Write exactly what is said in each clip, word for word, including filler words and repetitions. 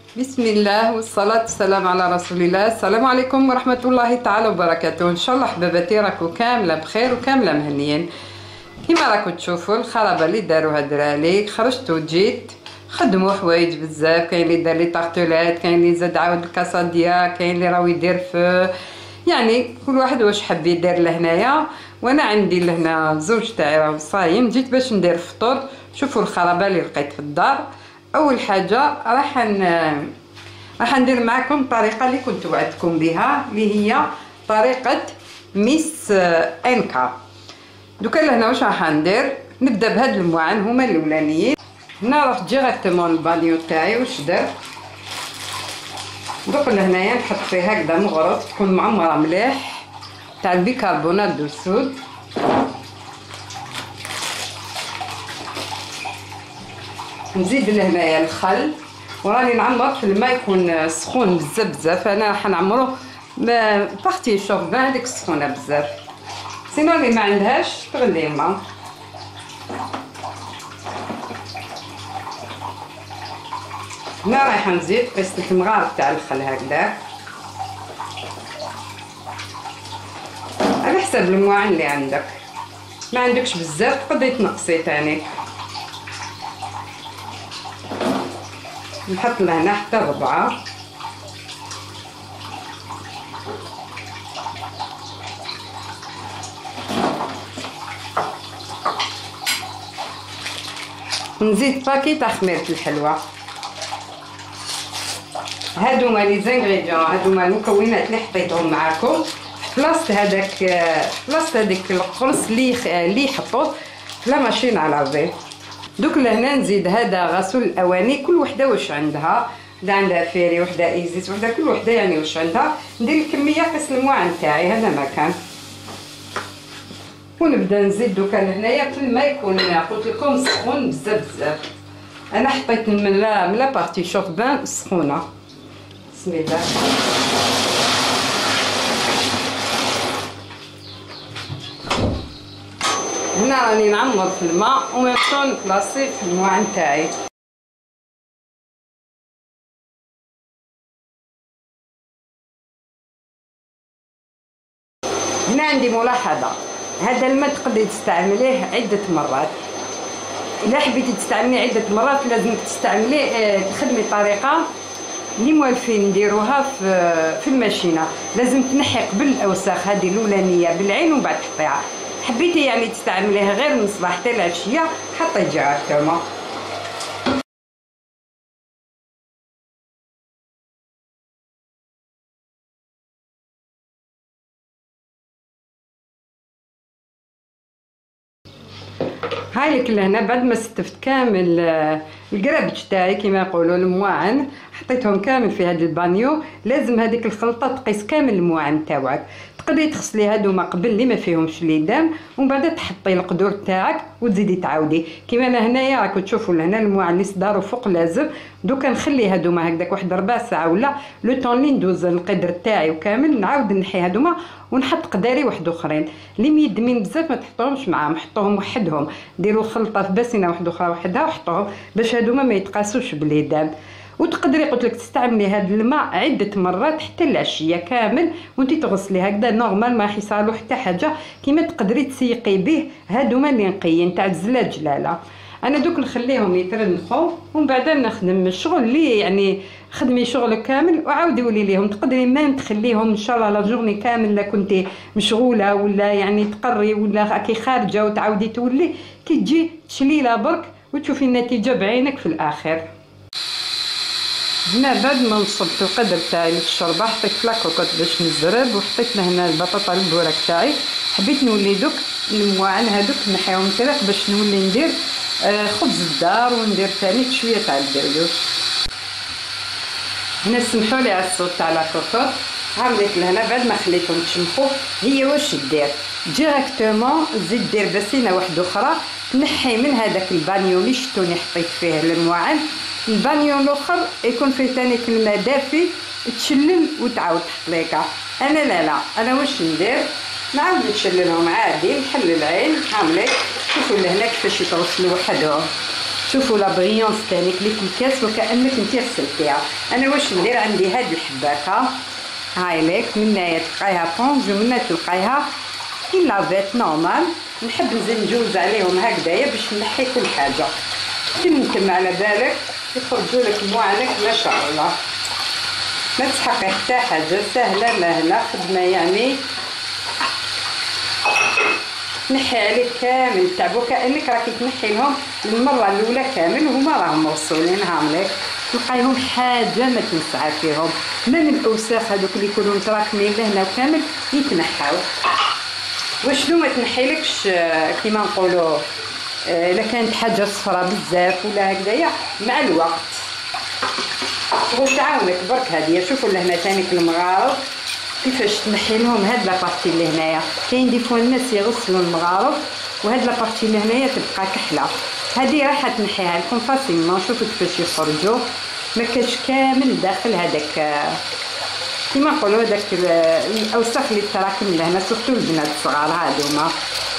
بسم الله والصلاة والسلام على رسول الله. السلام عليكم ورحمة الله تعالى وبركاته. إن شاء الله حباباتي راكو كاملة بخير وكاملة مهنيين. كيما راكو تشوفوا الخرابة اللي داروها دراري، خرجت وجيت خدموا حوايج بزاف. كاين اللي دار لي طارتولات، كاين اللي زاد عاود الكاساديا، كاين اللي راهو يدير في يعني كل واحد واش حب يدير لهنايا. وانا عندي لهنا الزوج تاعي راهو صايم، جيت باش ندير فطور. شوفوا الخرابة اللي لقيت في الدار. اول حاجه راح ن... راح ندير معكم الطريقه اللي كنت وعدتكم بها، اللي هي طريقه ميس انكا. دوكا لهنا واش راح ندير، نبدا بهاد المواعن هما الاولانيين. هنا رحت ديريكتومون البانيو تاعي واش درت، دوك لهنايا نحط فيه هكذا مغرف تكون معمره مليح تاع البيكربونات دو السود. نزيد لهنايا الخل، وراني نعمر في الماء يكون سخون بزاف بزاف. انا راح نعمرو بارتي شوف هذيك السخونه بزاف، سينو اللي ما عندهاش تغلي الماء. هنا رايحه نزيد قسط المغارف تاع الخل هكذا على حسب المواعن اللي عندك. ما عندكش بزاف تقدري تنقصي تاني. نحط لهنا حتى ربعة. نزيد باكي تاع خميرة الحلوى. هادوما لي زانغريديون، هادوما المكونات اللي حطيتهم معاكم في بلاصه هذاك بلاصه هذيك القرص اللي اللي يحطوه في لا ماشين على لافي. دوك لهنا نزيد هذا غسول الاواني، كل وحده واش عندها، وحده عندها فيري، وحده ايزيس، وحده كل وحده يعني واش عندها. ندير الكميه قيس المواعن تاعي هذا ما كان. ونبدا نزيد دوكا لهنايا في الماء يكون قلت لكم سخون بزاف بزاف. انا حطيت من لا من لا بارتي شوف بان سخونه. بسم الله. هنا راني نعمر في الماء وميمطون نبلاصي في المواعن تاعي. هنا عندي ملاحظه، هذا الماء تقدري تستعمليه عده مرات. اذا حبيتي تستعمليه عده مرات لازم تستعمليه تخدمي طريقه اللي موالفين نديروها في في الماشينه. لازم تنحي قبل الاوساخ هذه الاولانيه بالعين ومن بعد تحطيها. حبيتي يعني تستعمليها غير من الصباح حتى العشيه حطي ديريكتومون. هاي لك لهنا بعد ما ستفت كامل الكرابج تاعي كيما يقولوا المواعن، حطيتهم كامل في هذا البانيو. لازم هذيك الخلطه تقيس كامل المواعن تاعك. تقدري تغسلي هادوما قبل اللي ما فيهمش ليدام، ومن بعد تحطي القدور تاعك وتزيدي تعاودي. كيما انا هنايا راكم تشوفوا لهنا المواعن اللي صداروا فوق لازم. دوكا نخلي هادوما هكذاك واحد ربع ساعه ولا لو طون اللي ندوز القدر تاعي وكامل، نعاود نحي هادوما ونحط قداري واحد اخرين. اللي ميدمين بزاف ما تحطوهمش معاهم، حطوهم وحدهم. ديروا الخلطه في باسينه واحده اخرى وحدها وحطوهم باش هادوما ما يتقاسوش باليدام. وتقدري قلت لك تستعملي هذا الماء عده مرات حتى العشيه كامل وانت تغسلي هكذا نورمال، ما راح يصالو حتى حاجه. كيما تقدري تسيقي به هادوما اللي نقيين تاع الزلاج. لا لا انا دوك نخليهم يترنخوا ومن بعد نخدم الشغل اللي يعني خدمي شغل كامل وعاودي ولي ليهم. تقدري ما تخليهم ان شاء الله لا جورني كامل لا كنتي مشغوله ولا يعني تقري ولا راكي خارجه وتعاودي تولي كي تجي تشليله برك وتشوفي النتيجه بعينك في الاخر. هنا بعد ما نصبت القدر تاعي للشوربه حطيت فلاكوكوط باش نزرب، وحطيت هنا البطاطا البوراك تاعي. حبيت نولي دوك المواعن هذوك نحيهم طريق باش نولي ندير آه خبز الدار وندير ثاني شويه تاع الدردوش. هنا سمحوا لي على الصوت تاع لاكوكوط. عملت لهنا بعد ما خليتهم تشمخوا. هي واش دير ديريكتومون زيد دير باسينه واحده اخرى، تنحي من هذاك البانيو اللي شفتوني حطيت فيه المواعن. البانيو الاخر يكون فيه ثاني الماء دافي تشلل وتعاود تحط ليكا. انا لا لا انا واش ندير نعاود نشللهم عادي نحل العين. عاملين شوفوا لهنا كيفاش يتغسلوا وحدهم. شوفوا لا بريونس تاعك ليفيكاس وكانك انت غسلتيها. انا واش ندير؟ عندي هاد الحباكه هاي ليك، من هنايا تلقايها طونج ومن هنا تلقايها كي لافيت نورمال. نحب نزيد نجوز عليهم هكذايا باش نحي كل حاجه. يمكن على بالك يخرجوا لك مواعنك ما شاء الله، ما تسحقي حتى حاجه، سهله مهله خدمه يعني. تنحي عليك كامل تعبو كانك راكي تنحي لهم المره الاولى كامل وهما راهم موصولين. هامليك تلقايهم حاجه ما تنسعى فيهم، من الاوساخ هذوك اللي يكونوا متراكمين لهنا وكامل يتنحاو. وشنو ما تنحيلكش كيما نقولوا الا كانت حاجه صفراء بزاف ولا هكذايا مع الوقت شغل تعاونك برك هذه. شوفوا لهنا ثاني المغارب كيفاش تنحي لهم هاد لابارتي اللي هنايا. كاين دي فوا الناس يغسلوا المغارب وهاد لابارتي اللي هنايا تبقى كحله، هذه راح تنحيها لكم فاسيلمون. شوفوا كيفاش يخرجوا، ما كاش كامل داخل هذاك كيما نقولوا داك الاوساخ اللي تراكم لهنا، سورتو البنات الصغار هادوما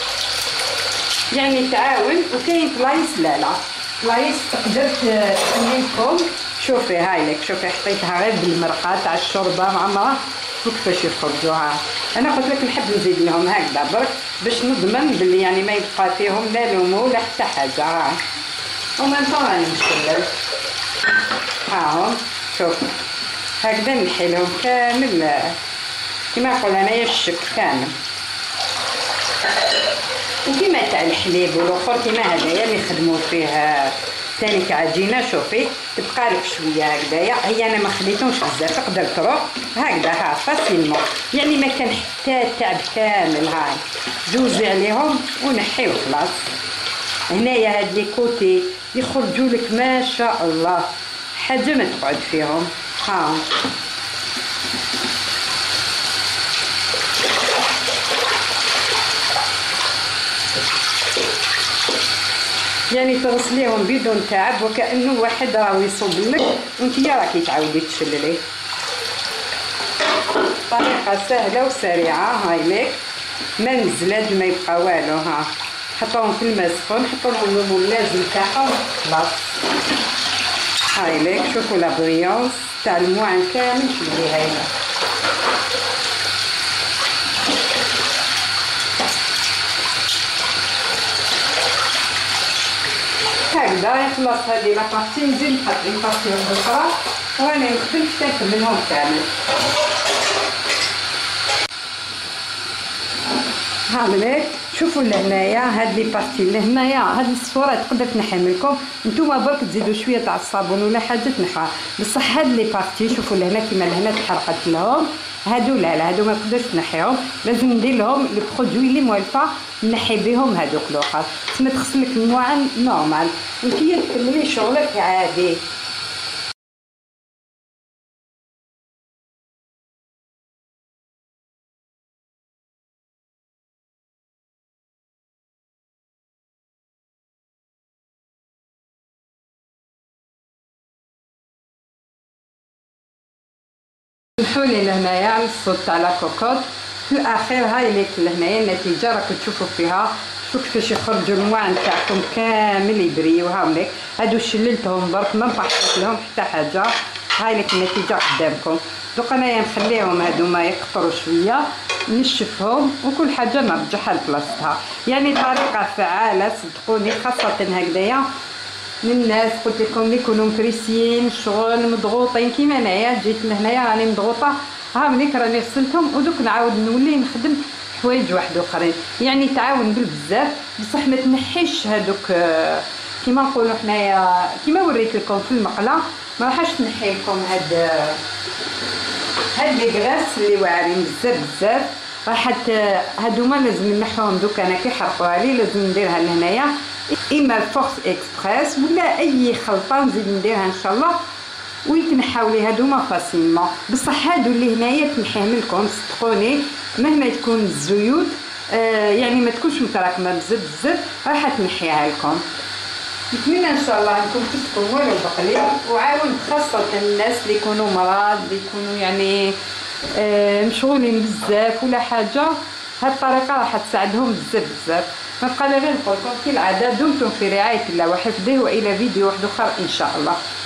يعني تعاون. وكاين بلايص لا لا بلايص تقدر تنيكم. شوفي هاي لك، شوفي حطيتها غير بالمرقه تاع الشوربه معمره وكيفاش يخرجوها. انا قلت لك نحب نزيد لهم هكذا برك باش نضمن بلي يعني ما يبقى فيهم لا لوم ولا حتى حاجه. ها ومن طون راني نشلل هاهم. شوف هكذا نحي لهم كامل كيما نقول انايا الشك كامل. وكيما تاع الحليب والاخر كيما هذايا اللي يخدموا فيه ثاني كعجينه. شوفي تبقى لك شويه هكذايا، هي انا ما خليتهمش بزاف تقدر تروح هكذا ها فاسيلمون يعني ما كان حتى تعب كامل. هاي جوزي عليهم ونحي وخلاص. هنايا هاد لي كوتي يخرجوا لك ما شاء الله حاجه ما تقعد فيهم. ها يعني تغسليهم بدون تعب وكأنه واحد راهو يصب لك وانتيا راكي تعاودي تشللي. طريقه سهله وسريعه. هاي ليك ما نزلات ما يبقى والو. ها حطوهم في الماء سخون، حطوا لهم اللازم تاعهم خلاص. هاي ليك شوفوا لا بريونس تاع المواعن كامل شوفي هاي هكذا يخلص. هذه لابارتي نزيد نحط لابارتي اخرى وانا نخدم حتى نكملهم كامل. هامليك شوفوا لهنايا هاد لي بارتي لهنايا هاد الصفوره تقدر تنحي لكم نتوما برك تزيدوا شويه تاع الصابون ولا حاجه تنحى. بصح هاد لي بارتي شوفوا لهنا كيما لهنا تحرقت لهم هادو لا لا هادو ما نقدرش نحيهم، لازم ندير لهم لي برودوي لي موالفه نحي بهم هادوك الاخر. تسمى تغسل لك المواعن نورمال وانتي تكملي شغلك عادي. سمحولي لهنايا على الصوت تاع لا كوكوط. في الاخير هاي ليك لهنايا النتيجه راكم تشوفوا فيها. شوف كيفاش يخرجوا المواعن تاعكم كامل يبريو. هاوليك هادو شللتهم برك ما بقيت لهم حتى حاجه. هاي ليك النتيجه قدامكم. دوك انايا نخليهم هادوما يقطروا شويه نشفهم وكل حاجه نرجعها لبلاصتها. يعني طريقه فعاله صدقوني خاصه هكذايا من الناس قلت لكم اللي يكونوا مفريسيين شغل مضغوطين كيما انايا. جيت لهنايا راني مضغوطه ها مليك راني غسلتهم ودوك نعاود نولي نخدم حوايج واحد اخرين. يعني تعاون بالبزاف بصح ما تنحيش هذوك كيما نقولوا حنايا كيما وريت لكم في المقله. ما راحش نحي لكم هاد هاد لي غراس اللي واعرين بزاف بزاف. راح هادوما لازم نحوهم دوك انا كي حرقوها لي لازم نديرها لهنايا اما فورس اكسبريس ولا اي خلطه نزيد نديرها ان شاء الله ويتنحاو لي هادوما فاسيلمون. بصح هادو اللي هنايا تنحيهم لكم صدقوني مهما تكون الزيوت آه يعني ما تكونش متراكمه بزاف بزاف راح تنحيها لكم. نتمنى ان شاء الله انكم تفكوا والو بقليل وعاون خاصه الناس اللي يكونوا مرض اللي يكونوا يعني آه مشغولين بزاف ولا حاجه. هاد الطريقه راح تساعدهم بزاف بزاف. ما بقى لي غير نقول لكم كالعاده دمتم في رعايه الله وحفظه، والى فيديو واحد اخر ان شاء الله.